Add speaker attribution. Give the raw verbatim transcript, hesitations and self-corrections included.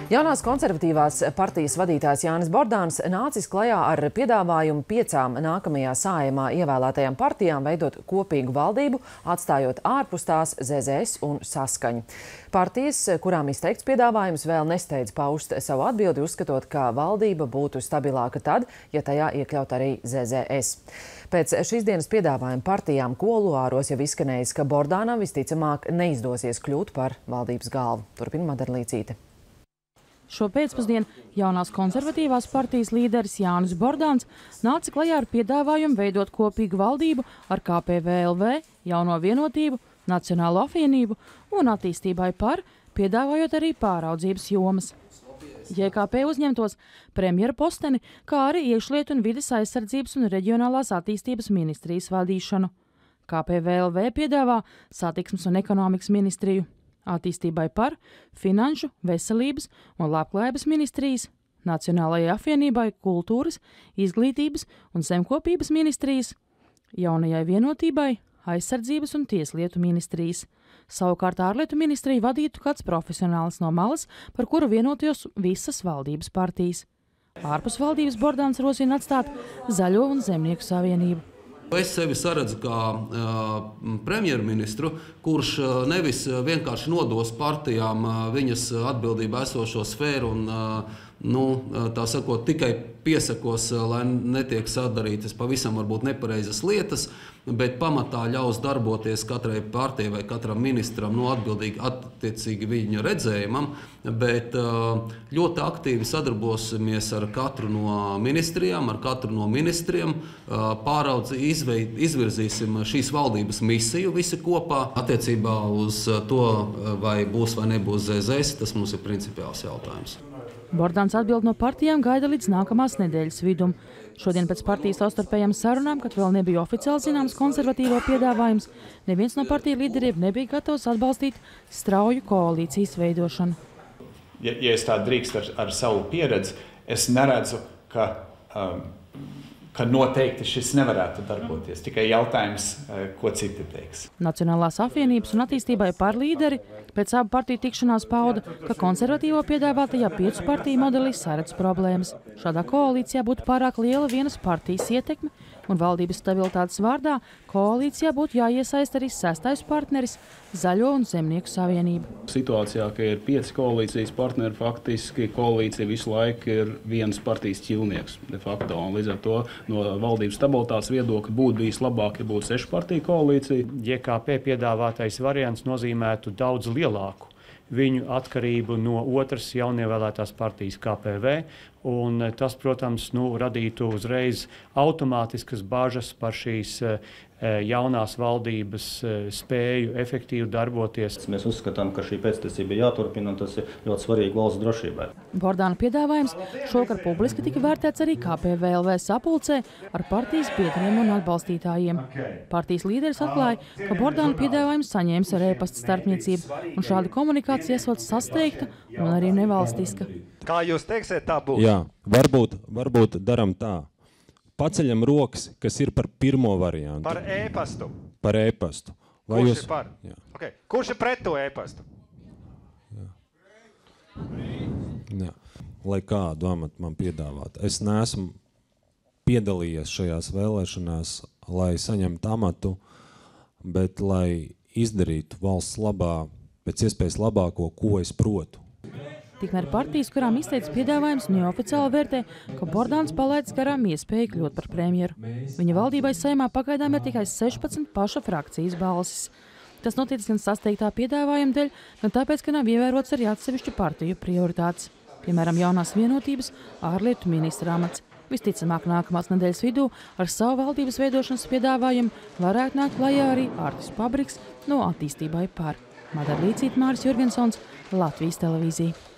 Speaker 1: Jaunās konservatīvās partijas vadītājs Jānis Bordāns nācis klajā ar piedāvājumu piecām nākamajā Saeimā ievēlētajām partijām veidot kopīgu valdību, atstājot ārpus tās Z Z S un Saskaņu. Partijas, kurām izteikts piedāvājums, vēl nesteidz paust savu atbildi, uzskatot, ka valdība būtu stabilāka tad, ja tajā iekļaut arī Z Z S. Pēc šīs dienas piedāvājuma partijām kuluāros jau izskanējis, ka Bordānam visticamāk neizdosies kļūt par valdības galvu. Turpina Madara Līcīte.
Speaker 2: Šo pēcpusdienu jaunās konservatīvās partijas līderis Jānis Bordāns nāca klajā ar piedāvājumu veidot kopīgu valdību ar K P V L V, Jauno vienotību, Nacionālo apvienību un attīstībai par, piedāvājot arī pāraudzības jomas. J K P uzņemtos premjera posteni, kā arī iekšlietu un vides aizsardzības un reģionālās attīstības ministrijas vadīšanu. K P V L V piedāvā satiksmes un ekonomikas ministriju. Attīstībai par, finanšu, veselības un labklājības ministrijas, Nacionālajai apvienībai, kultūras, izglītības un zemkopības ministrijas, Jaunajai vienotībai, aizsardzības un tieslietu ministrijas. Savukārt ārlietu ministriju vadītu kāds profesionālis no malas, par kuru vienotos visas valdības partijas. Ārpus valdības Bordāns rosina atstāt Zaļo un Zemnieku savienību.
Speaker 3: Es sevi saredzu kā uh, premjerministru, kurš uh, nevis vienkārši nodos partijām uh, viņas atbildībā esošo sfēru un uh, nu, tā sakot, tikai piesakos, uh, lai netiek sadarītas pavisam varbūt nepareizas lietas, bet pamatā ļaus darboties katrai partijai vai katram ministram no atbildīgi attiecīgi viņa redzējumam, bet uh, ļoti aktīvi sadarbosimies ar katru no ministrijām, ar katru no ministriem, uh, pāraudzi izveid, izvirzīsim šīs valdības misiju visi kopā. Attiecībā uz to, vai būs vai nebūs Z Z S, tas mums ir principiāls jautājums.
Speaker 2: Bordāns atbild no partijām gaida līdz nākamās nedēļas vidum. Šodien pēc partijas savstarpējām sarunām, kad vēl nebija oficiāli zināms konservatīvo piedāvājums, neviens no partiju līderiem nebija gatavs atbalstīt strauju koalīcijas veidošanu.
Speaker 4: Ja, ja es tā drīkst ar, ar savu pieredzi, es neredzu, ka, um, ka noteikti šis nevarētu darboties. Tikai jautājums, ko citi teiks.
Speaker 2: Nacionālās apvienības un attīstībai par līderi pēc abu partiju tikšanās pauda, ka konservatīvo piedāvātajā piecu partiju modelī saredz problēmas. Šādā koalīcijā būtu pārāk liela vienas partijas ietekme, un valdības stabilitātes vārdā koalīcijā būtu jāiesaist arī sestais partneris Zaļo un Zemnieku savienība.
Speaker 5: Situācijā, ka ir pieci koalīcijas partneri, faktiski koalīcija visu laiku ir vienas partijas ķilnieks de facto. Un līdz ar to no valdības stabilitātes viedokļa būtu bijis labāk, ja būtu sešu partiju koalīcija.
Speaker 6: J K P piedāvātais variants nozīmētu daudz lielāku viņu atkarību no otras jaunievēlētās partijas K P V, un tas, protams, nu, radītu uzreiz automātiskas bažas par šīs jaunās valdības spēju efektīvi darboties.
Speaker 7: Mēs uzskatām, ka šī pēctecība ir jāturpina, un tas ir ļoti svarīgi valsts drošībai.
Speaker 2: Bordāna piedāvājums šokar publiski tika vērtēts arī K P V L V sapulcē ar partijas biedriem un atbalstītājiem. Partijas līderis atklāja, ka Bordāna piedāvājums saņēmis ar e-pasta starpniecību, un šāda komunikācija esot sasteigta un arī nevalstiska.
Speaker 8: Kā jūs teiksiet, tā būs?
Speaker 9: Jā, varbūt, varbūt daram tā. Paceļam rokas, kas ir par pirmo variantu.
Speaker 8: Par e-pastu?
Speaker 9: Par e-pastu.
Speaker 8: Kurš jūs... ir par? Okay. Kurš ir pret to e-pastu?
Speaker 9: Jā. Jā. Lai kādu amatu man piedāvāt. Es neesmu piedalījies šajās vēlēšanās, lai saņemtu amatu, bet lai izdarītu valsts labā, pēc iespējas labāko, ko es protu.
Speaker 2: Tikmēr partijas, kurām izteicis piedāvājums, neoficiāli vērtē, ka Bordāns palaidis garām iespēju kļūt par premjeru. Viņa valdībai Saeimā pagaidām ir tikai sešpadsmit paša frakcijas balsis. Tas noticis gan sasteigtā piedāvājuma dēļ, gan tāpēc, ka nav ievērots arī atsevišķu partiju prioritātes. Piemēram, Jaunās vienotības ārlietu ministra amats. Visticamāk, nākamās nedēļas vidū ar savu valdības veidošanas piedāvājumu varētu nākt klajā arī Artis Pabriks no attīstībai par. Madara Līcīte, Māris Jurgensons, Latvijas televīzija.